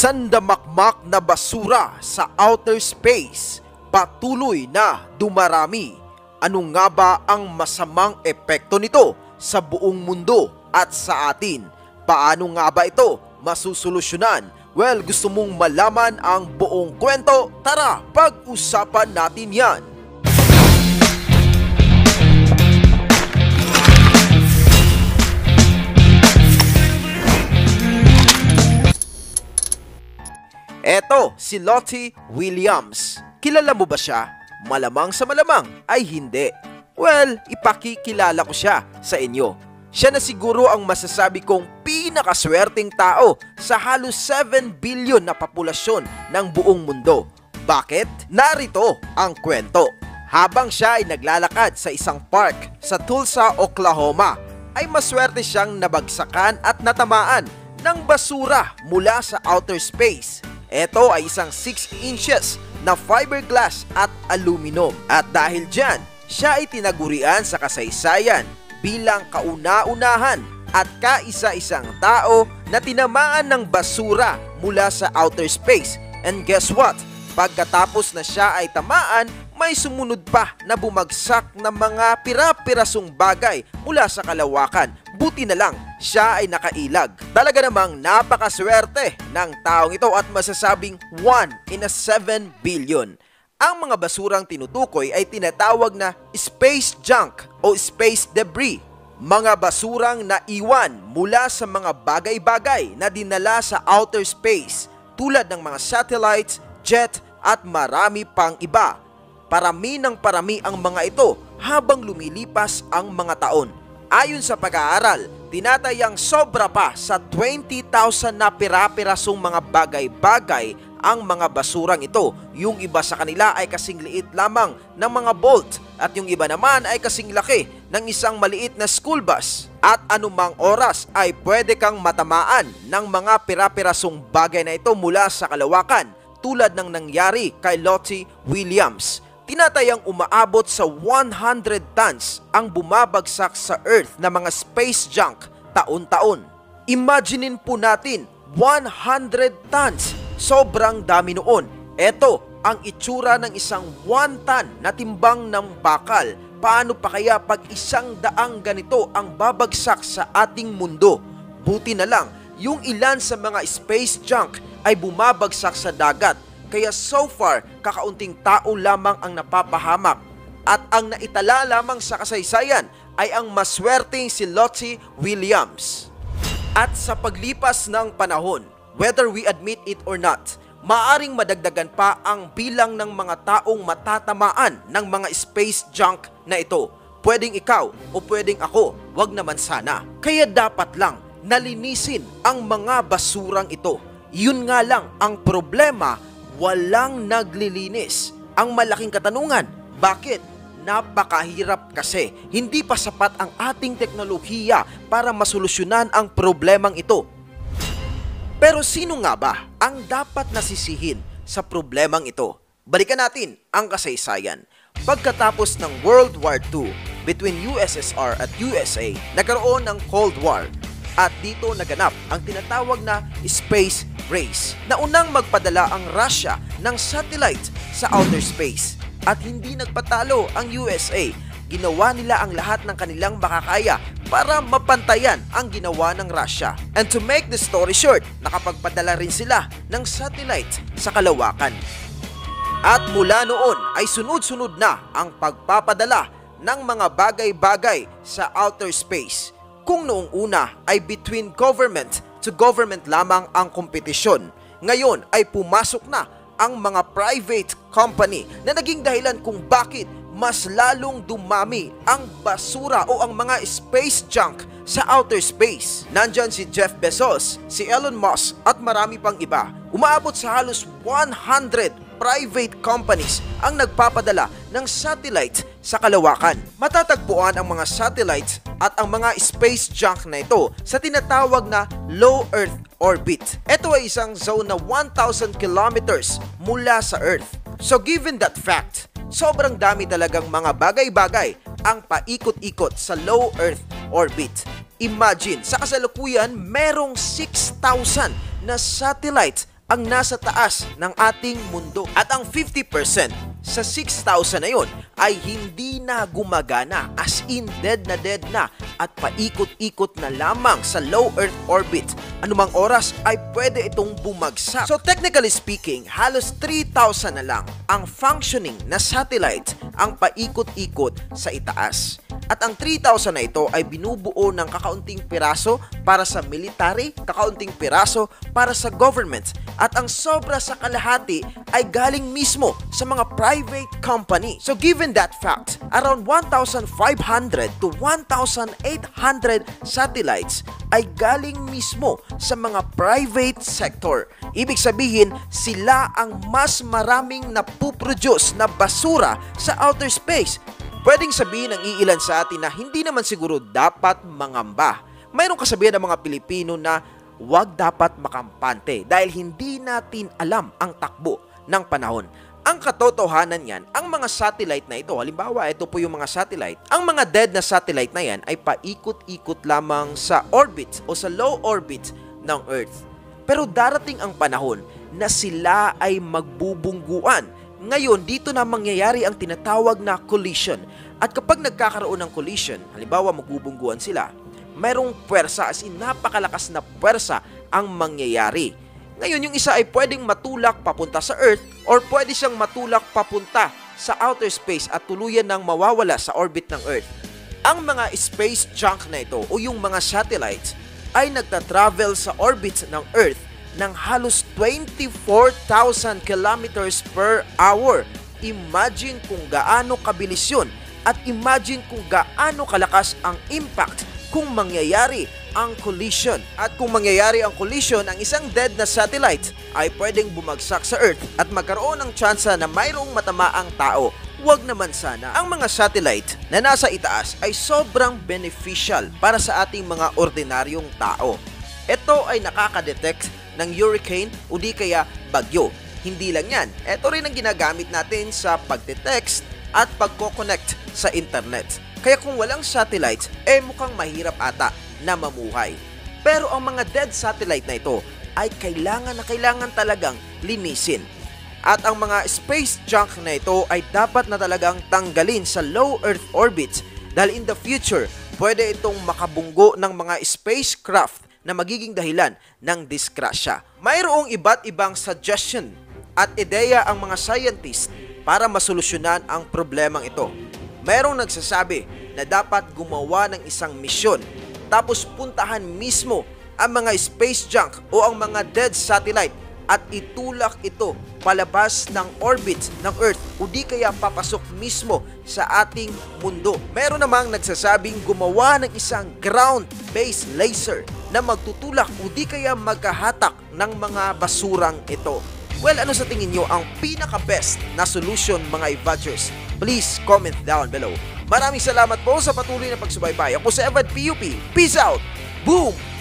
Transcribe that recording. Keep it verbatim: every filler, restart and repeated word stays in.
Sandamakmak na basura sa outer space, patuloy na dumarami. Ano nga ba ang masamang epekto nito sa buong mundo at sa atin? Paano nga ba ito masusolusyonan? Well, gusto mong malaman ang buong kwento? Tara, pag-usapan natin yan! Eto, si Lottie Williams. Kilala mo ba siya? Malamang sa malamang ay hindi. Well, ipakikilala ko siya sa inyo. Siya na siguro ang masasabi kong pinakaswerteng tao sa halos seven billion na populasyon ng buong mundo. Bakit? Narito ang kwento. Habang siya ay naglalakad sa isang park sa Tulsa, Oklahoma, ay maswerte siyang nabagsakan at natamaan ng basura mula sa outer space. Ito ay isang six inches na fiberglass at aluminum. At dahil dyan, siya ay tinagurian sa kasaysayan bilang kauna-unahan at kaisa-isang tao na tinamaan ng basura mula sa outer space. And guess what? Pagkatapos na siya ay tamaan, may sumunod pa na bumagsak na mga pira-pirasong bagay mula sa kalawakan. Buti na lang, siya ay nakailag. Talaga namang napakaswerte ng taong ito at masasabing one in a seven billion. Ang mga basurang tinutukoy ay tinatawag na space junk o space debris. Mga basurang naiwan mula sa mga bagay-bagay na dinala sa outer space tulad ng mga satellites, jet at marami pang iba. Parami ng parami ang mga ito habang lumilipas ang mga taon. Ayon sa pag-aaral, tinatayang sobra pa sa twenty thousand na pira-pirasong mga bagay-bagay ang mga basurang ito. Yung iba sa kanila ay kasing liit lamang ng mga bolt at yung iba naman ay kasing laki ng isang maliit na school bus. At anumang oras ay pwede kang matamaan ng mga pira-pirasong bagay na ito mula sa kalawakan tulad ng nangyari kay Lottie Williams. Tinatayang umaabot sa one hundred tons ang bumabagsak sa Earth na mga space junk taon-taon. Imaginein po natin, one hundred tons. Sobrang dami noon. Ito ang itsura ng isang one ton na timbang ng bakal. Paano pa kaya pag isang daang ganito ang babagsak sa ating mundo? Buti na lang, yung ilan sa mga space junk ay bumabagsak sa dagat. Kaya so far, kakaunting tao lamang ang napapahamak. At ang naitala lamang sa kasaysayan ay ang maswerteng si Lottie Williams. At sa paglipas ng panahon, whether we admit it or not, maaring madagdagan pa ang bilang ng mga taong matatamaan ng mga space junk na ito. Pwedeng ikaw o pwedeng ako, wag naman sana. Kaya dapat lang nalinisin ang mga basurang ito. Yun nga lang ang problema, walang naglilinis. Ang malaking katanungan, bakit? Napakahirap kasi. Hindi pa sapat ang ating teknolohiya para masolusyonan ang problemang ito. Pero sino nga ba ang dapat nasisihin sa problemang ito? Balikan natin ang kasaysayan. Pagkatapos ng World War Two between U S S R at U S A, nagkaroon ng Cold War. At dito naganap ang tinatawag na space race. Naunang magpadala ang Russia ng satellite sa outer space. At hindi nagpatalo ang U S A. Ginawa nila ang lahat ng kanilang makakaya para mapantayan ang ginawa ng Russia. And to make the story short, nakapagpadala rin sila ng satellite sa kalawakan. At mula noon ay sunod-sunod na ang pagpapadala ng mga bagay-bagay sa outer space. Kung noong una ay between government to government lamang ang kompetisyon, ngayon ay pumasok na ang mga private company na naging dahilan kung bakit mas lalong dumami ang basura o ang mga space junk sa outer space. Nandyan si Jeff Bezos, si Elon Musk at marami pang iba. Umaabot sa halos one hundred private companies ang nagpapadala ng satellite sa kalawakan. Matatagpuan ang mga satellites at ang mga space junk na ito sa tinatawag na low Earth orbit. Ito ay isang zone na one thousand kilometers mula sa Earth. So given that fact, sobrang dami talagang mga bagay-bagay ang paikot-ikot sa low Earth orbit. Imagine, sa kasalukuyan, merong six thousand na satellites ang nasa taas ng ating mundo. At ang fifty percent sa six thousand na yun ay hindi na gumagana, as in dead na dead na at paikot-ikot na lamang sa low Earth orbit. Anumang oras ay pwede itong bumagsak. So technically speaking, halos three thousand na lang ang functioning na satellite ang paikot-ikot sa itaas. At ang three thousand na ito ay binubuo ng kakaunting piraso para sa military, kakaunting piraso para sa government, at ang sobra sa kalahati ay galing mismo sa mga private company. So given that fact, around one thousand five hundred to one thousand eight hundred satellites ay galing mismo sa mga private sector. Ibig sabihin, sila ang mas maraming napuproduce na basura sa outer space. Pwedeng sabihin ng iilan sa atin na hindi naman siguro dapat mangamba. Mayroong kasabihan ng mga Pilipino na huwag dapat makampante dahil hindi natin alam ang takbo ng panahon. Ang katotohanan yan, ang mga satellite na ito, halimbawa ito po yung mga satellite, ang mga dead na satellite na yan ay paikot-ikot lamang sa orbit o sa low orbit ng Earth. Pero darating ang panahon na sila ay magbubungguan. Ngayon, dito na mangyayari ang tinatawag na collision. At kapag nagkakaroon ng collision, halimbawa magbubungguan sila, mayroong puwersa, as in napakalakas na puwersa ang mangyayari. Ngayon, yung isa ay pwedeng matulak papunta sa Earth or pwede siyang matulak papunta sa outer space at tuluyan ng mawawala sa orbit ng Earth. Ang mga space junk na ito o yung mga satellites ay nagta-travel sa orbit ng Earth ng halos twenty-four thousand kilometers per hour. Imagine kung gaano kabilis yun at imagine kung gaano kalakas ang impact kung mangyayari ang collision. At kung mangyayari ang collision, ang isang dead na satellite ay pwedeng bumagsak sa Earth at magkaroon ng tsansa na mayroong matamaang tao. Huwag naman sana. Ang mga satellite na nasa itaas ay sobrang beneficial para sa ating mga ordinaryong tao. Ito ay nakaka-detect ng hurricane o di kaya bagyo. Hindi lang yan, ito rin ang ginagamit natin sa pagte-text at pagko-connect sa internet. Kaya kung walang satellite, eh mukhang mahirap ata na mamuhay. Pero ang mga dead satellite na ito ay kailangan na kailangan talagang linisin. At ang mga space junk na ito ay dapat na talagang tanggalin sa low Earth orbit dahil in the future, pwede itong makabunggo ng mga spacecraft na magiging dahilan ng disgrasya. Mayroong iba't ibang suggestion at ideya ang mga scientist para masolusyonan ang problemang ito. Mayroong nagsasabi na dapat gumawa ng isang misyon tapos puntahan mismo ang mga space junk o ang mga dead satellite at itulak ito palabas ng orbit ng Earth o di kaya papasok mismo sa ating mundo. Meron namang nagsasabing gumawa ng isang ground-based laser na magtutulak o di kaya magkahatak ng mga basurang ito. Well, ano sa tingin nyo ang pinaka-best na solution mga Evadgers? Please comment down below. Maraming salamat po sa patuloy na pagsubaybay. Ako si Evad P U P. Peace out! Boom!